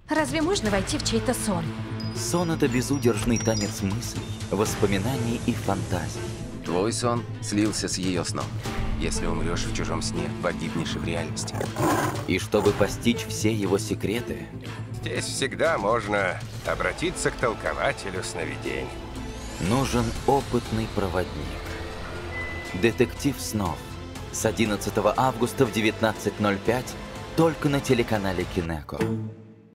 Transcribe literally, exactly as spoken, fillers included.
Разве можно войти в чей-то сон? Сон — это безудержный танец мыслей, воспоминаний и фантазий. Твой сон слился с ее сном. Если умрешь в чужом сне, погибнешь и в реальности. И чтобы постичь все его секреты, Здесь всегда можно обратиться к толкователю сновидений. нужен опытный проводник. Детектив снов. С одиннадцатого августа в девятнадцать ноль пять только на телеканале Кинеко.